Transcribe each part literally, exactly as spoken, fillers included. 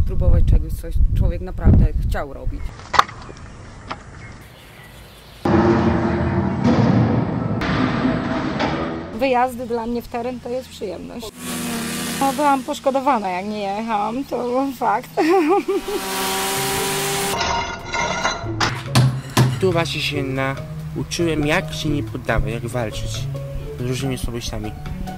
spróbować czegoś, coś człowiek naprawdę chciał robić. Wyjazdy dla mnie w teren to jest przyjemność. No, byłam poszkodowana, jak nie jechałam, to fakt. Tu właśnie się nauczyłem, jak się nie poddawać, jak walczyć z różnymi słabościami.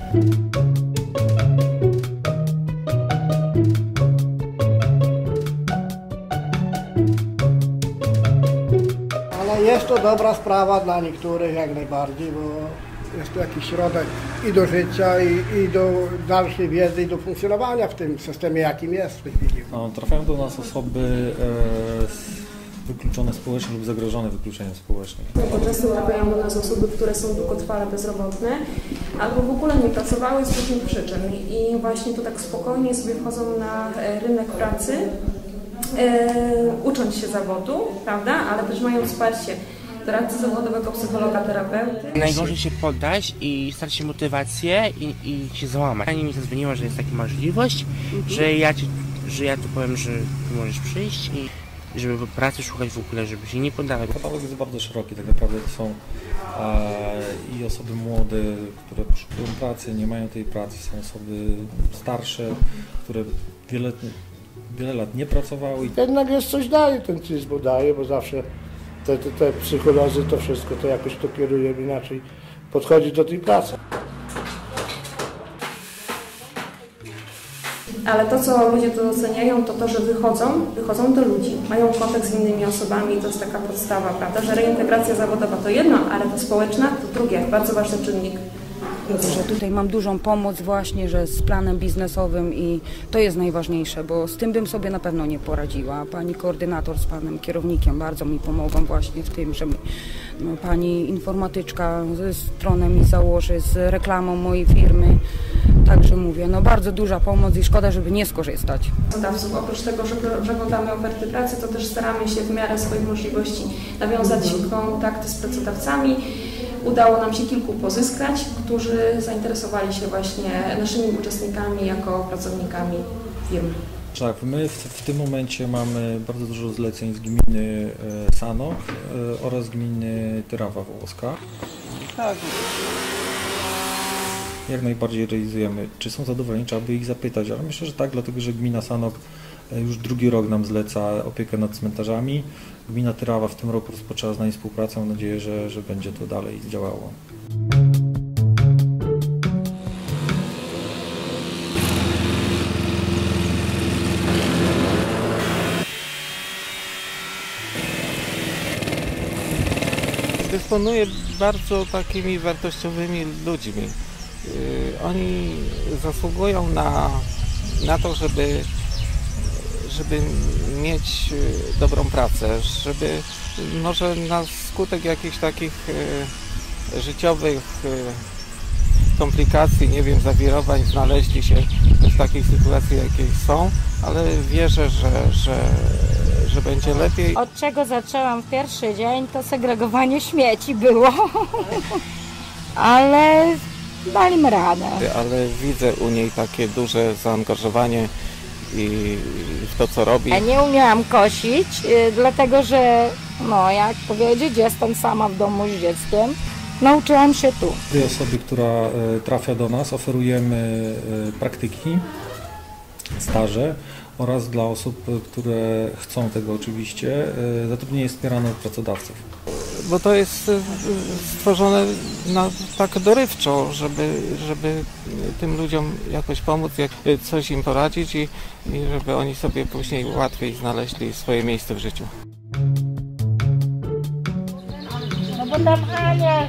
Ale jest to dobra sprawa dla niektórych jak najbardziej, bo jest to jakiś środek i do życia, i, i do dalszej wiedzy, i do funkcjonowania w tym systemie, jakim jest w tej chwili. No, trafiają do nas osoby e, wykluczone społecznie lub zagrożone wykluczeniem społecznym. Bo często trafiają do nas osoby, które są długotrwale bezrobotne albo w ogóle nie pracowały z różnych przyczyn i właśnie tu tak spokojnie sobie wchodzą na rynek pracy, e, ucząc się zawodu, prawda, ale też mają wsparcie doradcy zawodowego, psychologa, terapeuty. Najgorzej się poddać i starać się motywację i, i się załamać. Pani mi zadzwoniła, że jest taka możliwość, mhm. że, ja ci, że ja tu powiem, że ty możesz przyjść i żeby pracy szukać w ogóle, żeby się nie poddawać. Katalog jest bardzo szeroki, tak naprawdę to są e, i osoby młode, które poszukują pracy, nie mają tej pracy, są osoby starsze, które wiele, wiele lat nie pracowały. Jednak jest coś daje, ten C I S, bo daje, bo zawsze te, te, te psycholozy, to wszystko, to jakoś to kieruje, inaczej podchodzi do tej pracy. Ale to, co ludzie to doceniają, to to, że wychodzą, wychodzą do ludzi, mają kontakt z innymi osobami, to jest taka podstawa, prawda, że reintegracja zawodowa to jedno, ale to społeczna to drugie, bardzo ważny czynnik. Że tutaj mam dużą pomoc właśnie, że z planem biznesowym i to jest najważniejsze, bo z tym bym sobie na pewno nie poradziła. Pani koordynator z panem kierownikiem bardzo mi pomogą właśnie w tym, że mi, no, pani informatyczka ze stroną mi założy, z reklamą mojej firmy. Także mówię, no bardzo duża pomoc i szkoda, żeby nie skorzystać. Pracodawców, oprócz tego, że przeglądamy oferty pracy, to też staramy się w miarę swoich możliwości nawiązać kontakty z pracodawcami. Udało nam się kilku pozyskać, którzy zainteresowali się właśnie naszymi uczestnikami jako pracownikami firm. Tak, my w, w tym momencie mamy bardzo dużo zleceń z gminy e, Sanok e, oraz gminy Tyrawa Wołoska. Tak. Jak najbardziej realizujemy. Czy są zadowoleni? Trzeba by ich zapytać, ale myślę, że tak, dlatego że gmina Sanok już drugi rok nam zleca opiekę nad cmentarzami. Gmina Tyrawa w tym roku rozpoczęła z nami współpracę. Mam nadzieję, że, że będzie to dalej działało. Dysponuję bardzo takimi wartościowymi ludźmi. Oni zasługują na, na to, żeby, żeby mieć dobrą pracę, żeby może na skutek jakichś takich e, życiowych e, komplikacji, nie wiem, zawirowań znaleźli się w takiej sytuacji, jakiej są, ale wierzę, że, że, że będzie lepiej. Od czego zaczęłam w pierwszy dzień, to segregowanie śmieci było, ale daliśmy radę. Ale widzę u niej takie duże zaangażowanie i w to, co robi. Ja nie umiałam kosić, yy, dlatego że, no jak powiedzieć, jestem sama w domu z dzieckiem. Nauczyłam się tu. Tej osobie, która y, trafia do nas, oferujemy y, praktyki, staże oraz dla osób, które chcą tego oczywiście, y, zatrudnienie jest wspierane od pracodawców. Bo to jest stworzone na, tak dorywczo, żeby, żeby tym ludziom jakoś pomóc, jak coś im poradzić i, i żeby oni sobie później łatwiej znaleźli swoje miejsce w życiu. No bo tam Ania...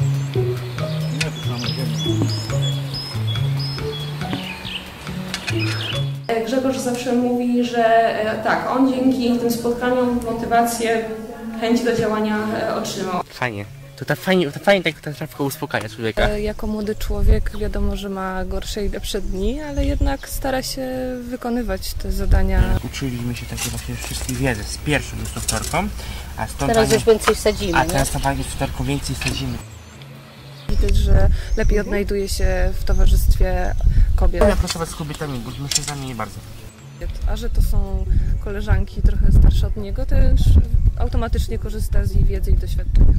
Grzegorz zawsze mówi, że tak, on dzięki tym spotkaniom motywację, chęć do działania otrzymał. Fajnie. To ta fajnie, to fajnie tak ta trawka uspokaja człowieka. Jako młody człowiek wiadomo, że ma gorsze i lepsze dni, ale jednak stara się wykonywać te zadania. Uczyliśmy się takiej właśnie wszystkich wiedzy z pierwszą instruktorką, a z tą Teraz panią, już więcej sadzimy, a nie? teraz tą panią instruktorką więcej sadzimy. Widać, że lepiej odnajduje się w towarzystwie kobiet. Ja pracować z kobietami, bo mężczyznami nie bardzo. A że to są koleżanki trochę starsze od niego, też automatycznie korzysta z ich wiedzy i doświadczenia.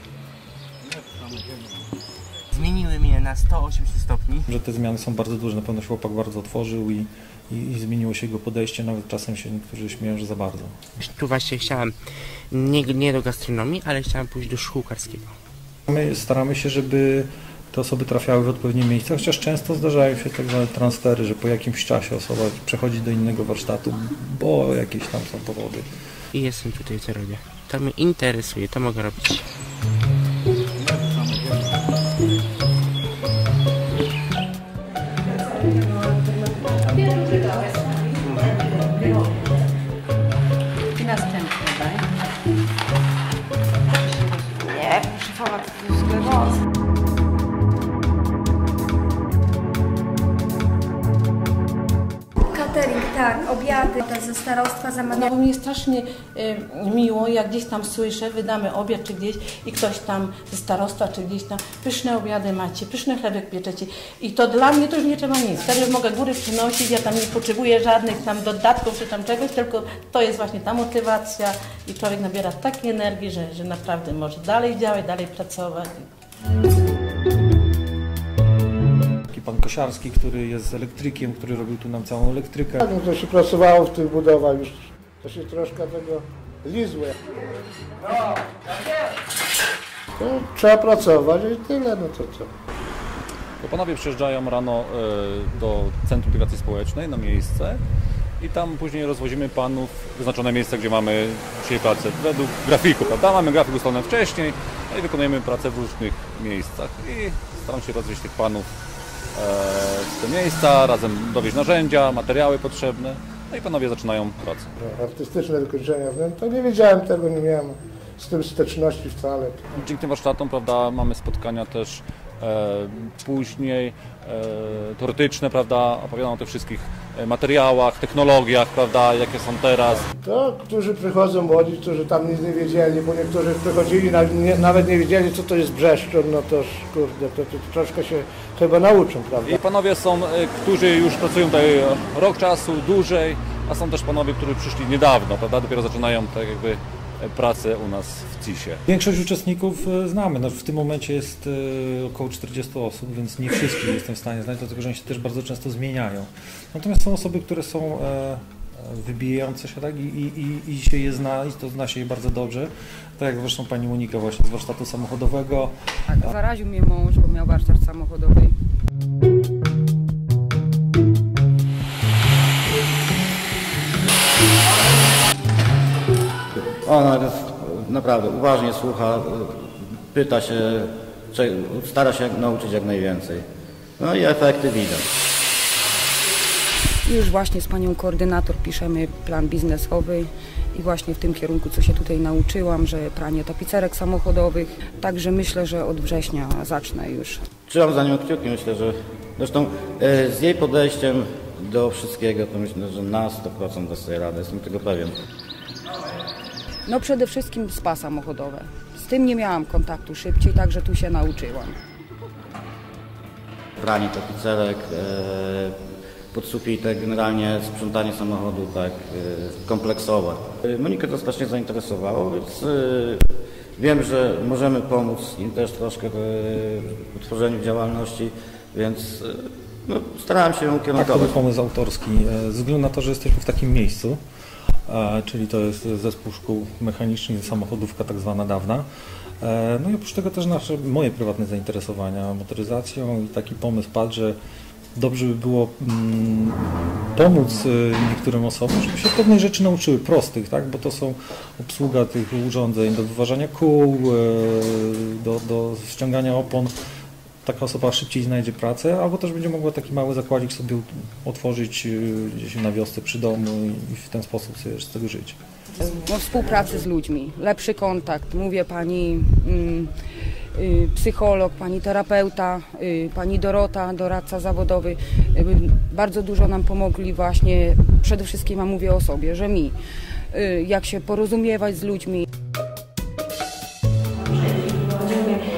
Zmieniły mnie na sto osiemdziesiąt stopni. Że te zmiany są bardzo duże, na pewno się chłopak bardzo otworzył i, i, i zmieniło się jego podejście, nawet czasem się niektórzy śmieją, że za bardzo. Tu właśnie chciałem nie, nie do gastronomii, ale chciałem pójść do szkółkarskiego. My staramy się, żeby te osoby trafiały w odpowiednie miejsca, chociaż często zdarzają się tak zwane transfery, że po jakimś czasie osoba przechodzi do innego warsztatu, bo jakieś tam są powody. I jestem tutaj, co robię. To mnie interesuje, to mogę robić. I następny daj. Nie, szefowa to jest skleroza. Catering, tak, obiady te ze starostwa zamawiają. No, mi jest strasznie y, miło, jak gdzieś tam słyszę, wydamy obiad czy gdzieś i ktoś tam ze starostwa czy gdzieś tam pyszne obiady macie, pyszny chlebek pieczecie i to dla mnie to już nie trzeba nic. Wtedy już mogę góry przynosić, ja tam nie potrzebuję żadnych tam dodatków czy tam czegoś, tylko to jest właśnie ta motywacja i człowiek nabiera takiej energii, że, że naprawdę może dalej działać, dalej pracować. Pan Kosiarski, który jest elektrykiem, który robił tu nam całą elektrykę. Tak, no to się pracowało w tych budowach już, to się troszkę tego lizło. To trzeba pracować i tyle, no to co. To panowie przyjeżdżają rano do Centrum Integracji Społecznej na miejsce i tam później rozwozimy panów w wyznaczone miejsca, gdzie mamy dzisiaj pracę według grafiku, prawda? Mamy grafik ustalony wcześniej no i wykonujemy pracę w różnych miejscach i staram się rozwieźć tych panów w te miejsca, razem dowieźć narzędzia, materiały potrzebne, no i panowie zaczynają pracę. Artystyczne wykończenia, no to nie wiedziałem tego, nie miałem z tym styczności wcale. Dzięki tym warsztatom, prawda, mamy spotkania też e, później e, teoretyczne, prawda, opowiadam o tych wszystkich materiałach, technologiach, prawda, jakie są teraz. To, którzy przychodzą młodzi, którzy tam nic nie wiedzieli, bo niektórzy przychodzili, nie, nawet nie wiedzieli, co to jest brzeszczur, no to kurde, to, to, to troszkę się chyba nauczą, prawda? I panowie są, którzy już pracują tutaj rok czasu, dłużej, a są też panowie, którzy przyszli niedawno, prawda, dopiero zaczynają tak jakby pracę u nas w C I S-ie. Większość uczestników znamy. No, w tym momencie jest około czterdziestu osób, więc nie wszystkich jestem w stanie znać, dlatego że oni się też bardzo często zmieniają. Natomiast są osoby, które są wybijające się, tak, i, i, i się je zna, i to zna się je bardzo dobrze. Tak jak zresztą pani Monika właśnie z warsztatu samochodowego. Tak, zaraził mnie mąż, bo miał warsztat samochodowy. Ona naprawdę uważnie słucha, pyta się, stara się nauczyć jak najwięcej. No i efekty widać. Już właśnie z panią koordynator piszemy plan biznesowy i właśnie w tym kierunku, co się tutaj nauczyłam, że pranie tapicerek samochodowych. Także myślę, że od września zacznę już. Trzymam za nią kciuki, myślę, że zresztą z jej podejściem do wszystkiego to myślę, że na sto procent da sobie radę, jestem tego pewien. No przede wszystkim spa samochodowe. Z tym nie miałam kontaktu szybciej, także tu się nauczyłam. Pranie tapicerek, pod sufitek, generalnie sprzątanie samochodu tak kompleksowe. Monikę to strasznie zainteresowało, więc wiem, że możemy pomóc im też troszkę w utworzeniu działalności, więc no, starałem się ją ukierunkować. Tak, to był pomysł autorski, ze względu na to, że jesteśmy w takim miejscu, czyli to jest zespół szkół mechanicznych, samochodówka tak zwana dawna. No i oprócz tego też nasze, moje prywatne zainteresowania motoryzacją i taki pomysł padł, że dobrze by było mm, pomóc niektórym osobom, żeby się pewnych rzeczy nauczyły, prostych, tak? Bo to są obsługa tych urządzeń do wyważania kół, do, do ściągania opon. Taka osoba szybciej znajdzie pracę, albo też będzie mogła taki mały zakładzik sobie otworzyć gdzieś na wiosce przy domu i w ten sposób sobie z tego żyć. No, współpracy z ludźmi, lepszy kontakt. Mówię pani mm, y, psycholog, pani terapeuta, y, pani Dorota, doradca zawodowy. Y, bardzo dużo nam pomogli właśnie, przede wszystkim ja mówię o sobie, że mi, y, jak się porozumiewać z ludźmi. Drodzy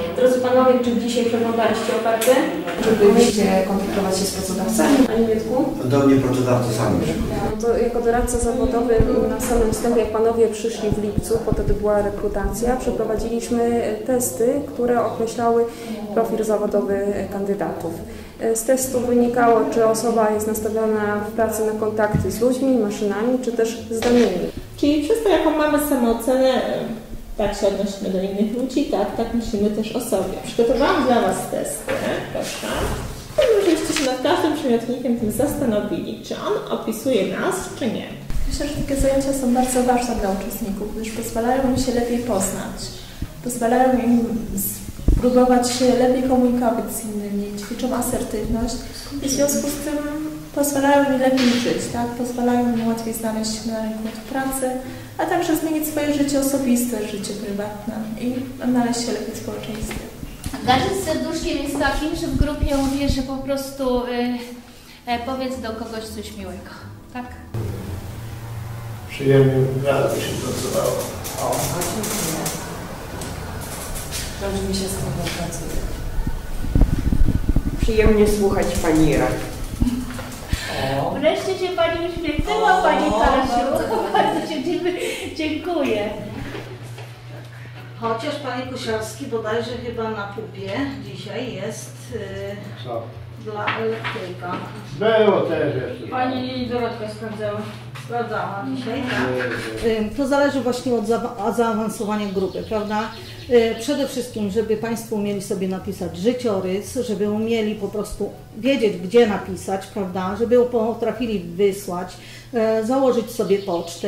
Panowie, czy dzisiaj przeglądaliście oferty? Czy byliście kontaktować się z pracodawcami? Pani Mietku? Do mnie pracodawcy sami przychodzą. No to jako doradca zawodowy na samym wstępie, jak Panowie przyszli w lipcu, po to, gdy była rekrutacja, przeprowadziliśmy testy, które określały profil zawodowy kandydatów. Z testu wynikało, czy osoba jest nastawiona w pracy na kontakty z ludźmi, maszynami, czy też z danymi. Czyli przez to, jaką mamy samoocenę, tak się odnosimy do innych ludzi, tak, tak myślimy też o sobie. Przygotowałam dla Was testy, proszę, żebyście się nad każdym przymiotnikiem tym zastanowili, czy on opisuje nas, czy nie. Myślę, że takie zajęcia są bardzo ważne dla uczestników, gdyż pozwalają im się lepiej poznać, pozwalają im próbować się lepiej komunikować z innymi, ćwiczą asertywność i w związku z tym pozwalają im lepiej żyć, tak? Pozwalają im łatwiej znaleźć się na rynku pracy, a także zmienić swoje życie osobiste, życie prywatne i odnaleźć się lepiej w społeczeństwie. Gadżet z serduszkiem jest takim, że w grupie mówię, że po prostu y, y, powiedz do kogoś coś miłego, tak? Przyjemnie bardzo się pracowało. O, a dziękuję. Dobrze mi się z Tobą pracuje. Przyjemnie słuchać Pani rad. Wreszcie się Pani uśmiechnęła, Pani Karasiu. Bardzo się dziękuję. Chociaż Panie Kosiarski bodajże chyba na pupie dzisiaj jest yy, Co? dla elektryka. Było też jeszcze. Pani Dorotka sprawdzała. Sprawdzała dzisiaj, tak? To zależy właśnie od za zaawansowania grupy, prawda? Przede wszystkim, żeby Państwo umieli sobie napisać życiorys, żeby umieli po prostu wiedzieć, gdzie napisać, prawda? Żeby potrafili wysłać, założyć sobie pocztę.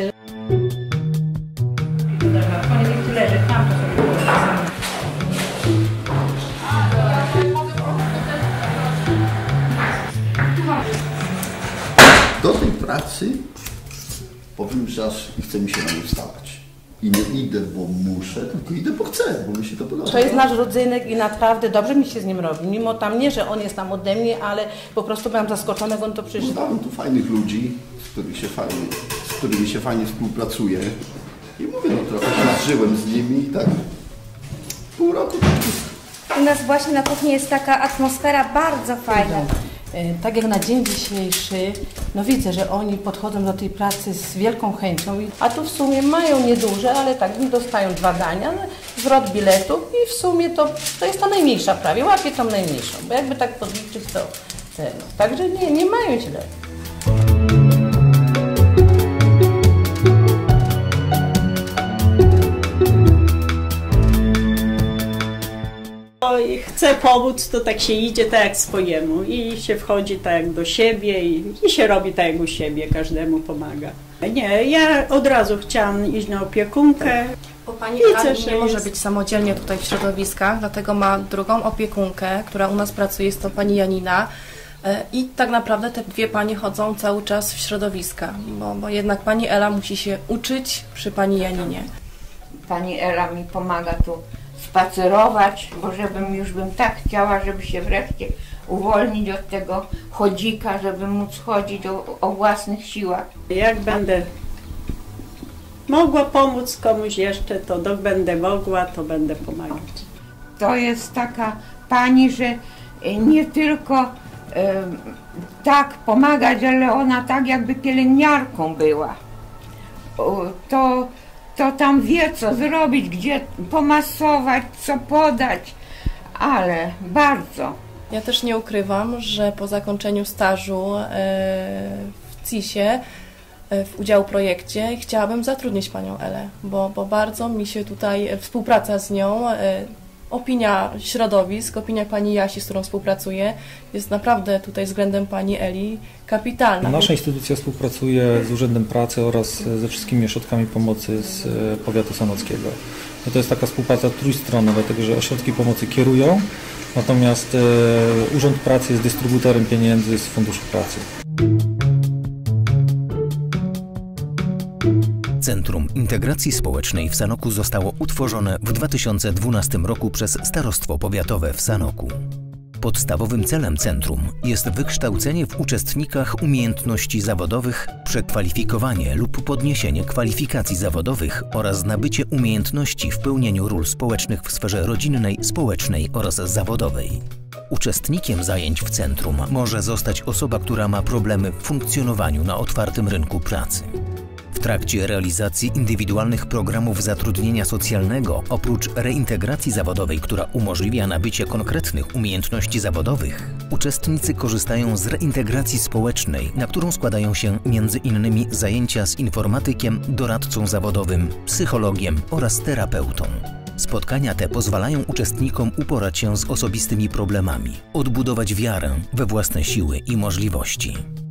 Panie leży, tam to sobie Do tej pracy powiem, że aż chce mi się na nią wstawać. I nie idę, bo muszę, tylko idę, bo chcę, bo mi się to podoba. To jest nasz rodzynek i naprawdę dobrze mi się z nim robi. Mimo tam nie, że on jest tam ode mnie, ale po prostu byłam zaskoczona, jak on to przyszedł. Znam tu fajnych ludzi, z którymi się fajnie, z którymi się fajnie współpracuje. I mówię, no trochę się zżyłem z nimi i tak pół roku. U nas właśnie na kuchni jest taka atmosfera bardzo fajna. Tak jak na dzień dzisiejszy, no widzę, że oni podchodzą do tej pracy z wielką chęcią, a tu w sumie mają nieduże, ale tak, dostają dwa dania, no, zwrot biletu i w sumie to, to jest ta najmniejsza prawie, łapię tą najmniejszą, bo jakby tak podliczyć to ten. Także nie, nie mają źle. Chce pomóc, to tak się idzie tak jak swojemu i się wchodzi tak jak do siebie i, i się robi tak jak u siebie, każdemu pomaga. Nie, ja od razu chciałam iść na opiekunkę. Bo Pani Ani nie może być samodzielnie tutaj w środowiskach, dlatego ma drugą opiekunkę, która u nas pracuje, jest to Pani Janina. I tak naprawdę te dwie Panie chodzą cały czas w środowiska, bo, bo jednak Pani Ela musi się uczyć przy Pani Janinie. Pani Ela mi pomaga tu spacerować, bo żebym już bym tak chciała, żeby się wreszcie uwolnić od tego chodzika, żeby móc chodzić o, o własnych siłach. Jak będę mogła pomóc komuś jeszcze, to dok będę mogła, to będę pomagać. To jest taka pani, że nie tylko e, tak pomagać, ale ona tak jakby pielęgniarką była. O, to to tam wie, co zrobić, gdzie pomasować, co podać, ale bardzo. Ja też nie ukrywam, że po zakończeniu stażu w C I S-ie, w udziału w projekcie, chciałabym zatrudnić Panią Elę, bo, bo bardzo mi się tutaj współpraca z nią, opinia środowisk, opinia Pani Jasi, z którą współpracuję, jest naprawdę tutaj względem Pani Eli kapitalna. Nasza instytucja współpracuje z Urzędem Pracy oraz ze wszystkimi ośrodkami pomocy z powiatu sanockiego. I to jest taka współpraca trójstronna, dlatego że ośrodki pomocy kierują, natomiast Urząd Pracy jest dystrybutorem pieniędzy z Funduszu Pracy. Centrum Integracji Społecznej w Sanoku zostało utworzone w dwa tysiące dwunastym roku przez Starostwo Powiatowe w Sanoku. Podstawowym celem centrum jest wykształcenie w uczestnikach umiejętności zawodowych, przekwalifikowanie lub podniesienie kwalifikacji zawodowych oraz nabycie umiejętności w pełnieniu ról społecznych w sferze rodzinnej, społecznej oraz zawodowej. Uczestnikiem zajęć w centrum może zostać osoba, która ma problemy w funkcjonowaniu na otwartym rynku pracy. W trakcie realizacji indywidualnych programów zatrudnienia socjalnego, oprócz reintegracji zawodowej, która umożliwia nabycie konkretnych umiejętności zawodowych, uczestnicy korzystają z reintegracji społecznej, na którą składają się między innymi zajęcia z informatykiem, doradcą zawodowym, psychologiem oraz terapeutą. Spotkania te pozwalają uczestnikom uporać się z osobistymi problemami, odbudować wiarę we własne siły i możliwości.